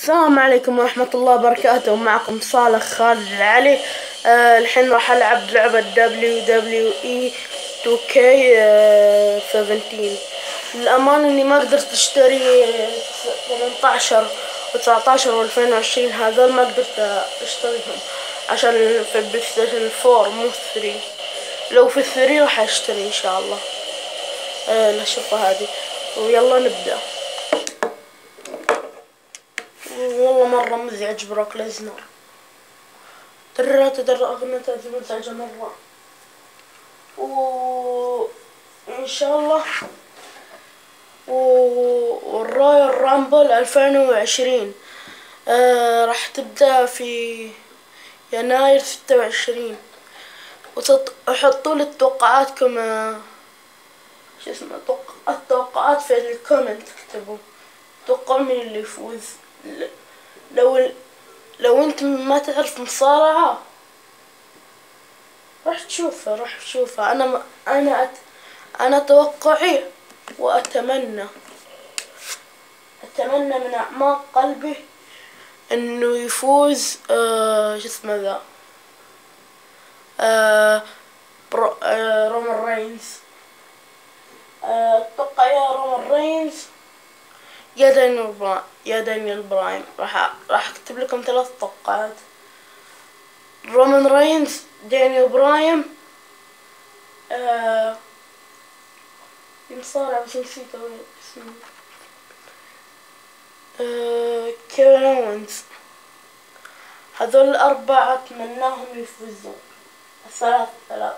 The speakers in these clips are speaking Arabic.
السلام عليكم ورحمة الله وبركاته. معكم صالح خالد العلي. الحين راح ألعب لعبة WWE 2K17. للأمانة إني ما قدرت أشتري 18 و19 و2020 هذول، ما قدرت أشتريهم عشان في البلاي ستيشن 4 مو 3. لو في 3 راح أشتري إن شاء الله. الشرطة هذه، ويلا نبدأ. والله مرة مزعج بروك ليزنر. ترى أغنيته مزعجة مرة. وإن شاء الله والرويال رامبل 2020 راح تبدأ في يناير 26. وحطوا لي توقعاتكم، التوقعات في الكومنت. اكتبوا توقعوا مين اللي يفوز. لو انت ما تعرف مصارعة راح تشوفها. انا توقعي واتمنى من اعماق قلبي انه يفوز شو اسمه ذا رومان رينز. اتوقع يا رومان رينز يا دانيال براين. راح اكتب لكم 3 توقعات: رومان رينز، دانيال براين، مصارع بس نسيت اسمه، كيفن أوينز. هذول ال4 اتمناهم يفوزون. 3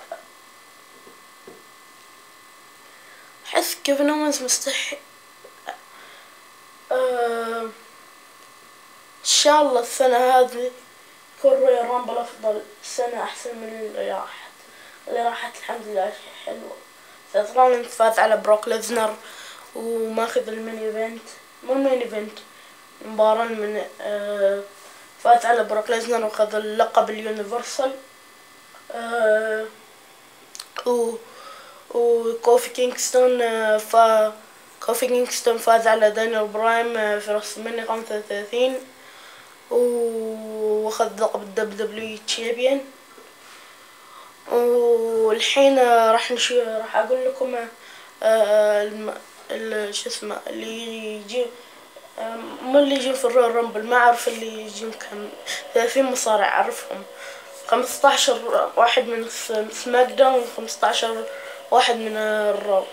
احس كيفن أوينز مستحيل. ان شاء الله السنة هذه يكون رويال رامبل افضل سنة، احسن من اللي راحت الحمد لله حلوة. سيث رولينز فاز على بروك ليزنر وماخذ المين ايفنت مباراة من فاز على بروك ليزنر وخذ اللقب اليونيفرسال. وكوفي كينغستون فاز على دانيال براين في رسلمانيا 35 واخذ لقب الدبليو تشامبيون. والحين راح اقول لكم شو اسمه اللي يجي، مو اللي يجي في الرويال رامبل، ما اعرف اللي يجي كم. 30 مصارع اعرفهم، 15 واحد من سماك داون و15 واحد من الرو.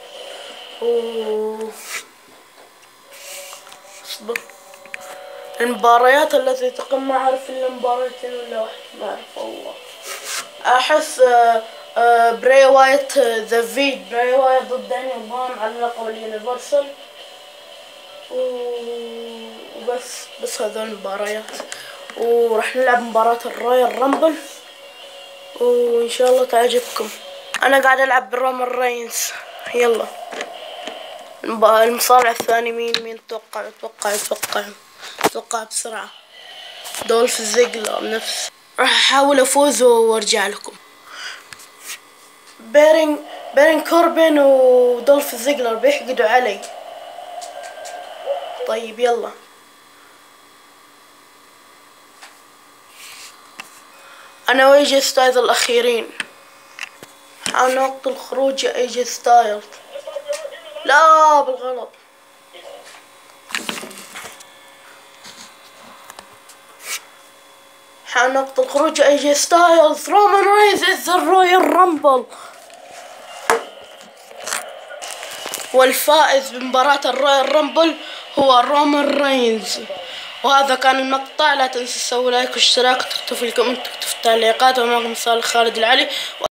المباريات التي تقام ما اعرف الا مباراتين ولا واحد، ما اعرف والله. احس براي وايت براي وايت ضد دانيال براين على لقب اليونيفرسال. وبس هذول المباريات. وراح نلعب مباراة الرويال رامبل وان شاء الله تعجبكم. انا قاعد العب برومان رينز. يلا المصارع الثاني مين؟ توقع بسرعة. دولف زيجلر نفس. راح احاول افوز وارجع لكم. بارين كوربين ودولف زيجلر بيحقدوا علي. طيب يلا. انا وايجي ستايلز الاخيرين. حاول نقتل خروج ايجي ستايلز. لا بالغلط. حاول نقتل خروج ايجي ستايلز. رومان رينز از الرويال رامبل. والفائز بمباراة الرويال رامبل هو رومان رينز. وهذا كان المقطع. لا تنسوا تسووا لايك واشتراك وتكتبوا في الكومنت، تكتبوا في التعليقات. ومعكم صالح خالد العلي.